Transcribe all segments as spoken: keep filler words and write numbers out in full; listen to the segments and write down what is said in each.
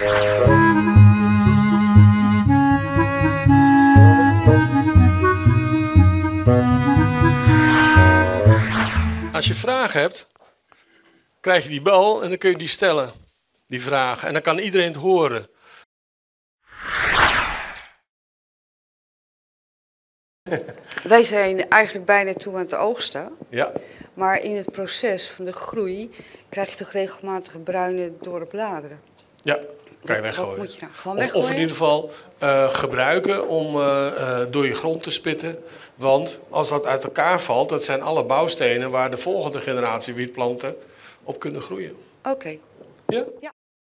Als je vragen hebt, krijg je die bel en dan kun je die stellen, die vragen. En dan kan iedereen het horen. Wij zijn eigenlijk bijna toe aan het oogsten. Ja. Maar in het proces van de groei krijg je toch regelmatig bruine dorre bladeren. Ja, kan je Wat weggooien. moet je dan? Gewoon Of, weggooien? of in ieder geval uh, gebruiken om uh, uh, door je grond te spitten. Want als dat uit elkaar valt, dat zijn alle bouwstenen waar de volgende generatie wietplanten op kunnen groeien. Oké. Okay. Ja? Ja.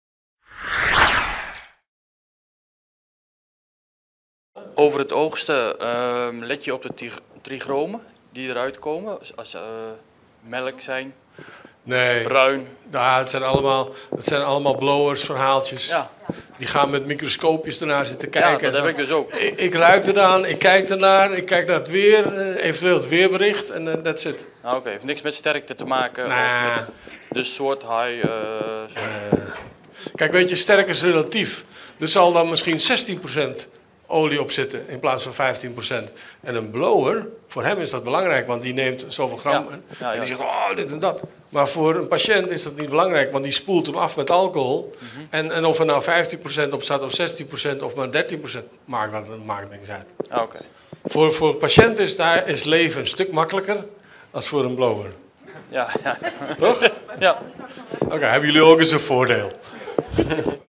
Over het oogsten uh, let je op de trichromen die eruit komen, als uh, melk zijn, nee. bruin. Ja, het zijn allemaal, het zijn allemaal blowers, verhaaltjes. Ja. Die gaan met microscoopjes ernaar zitten kijken. Ja, dat heb ik dus ook. Ik, ik ruik eraan, ik kijk ernaar, ik kijk naar het weer, uh, eventueel het weerbericht en uh, that's it. Ah, Oké, okay. Heeft niks met sterkte te maken nah. of met de soort haai. Uh, uh, kijk, weet je, sterk is relatief. Er zal dan misschien zestien procent olie op zitten in plaats van vijftien procent. En een blower, voor hem is dat belangrijk, want die neemt zoveel gram ja. en, Ja, ja. en die zegt, oh, dit en dat. Maar voor een patiënt is dat niet belangrijk, want die spoelt hem af met alcohol. Mm-hmm. en, en of er nou vijftien procent op staat of zestien procent of maar dertien procent, maakt dat maakt niks uit. Ah, okay. Voor, voor een patiënt is, daar, is leven een stuk makkelijker als voor een blower. Ja, ja. Toch? Ja. Oké, okay, hebben jullie ook eens een voordeel.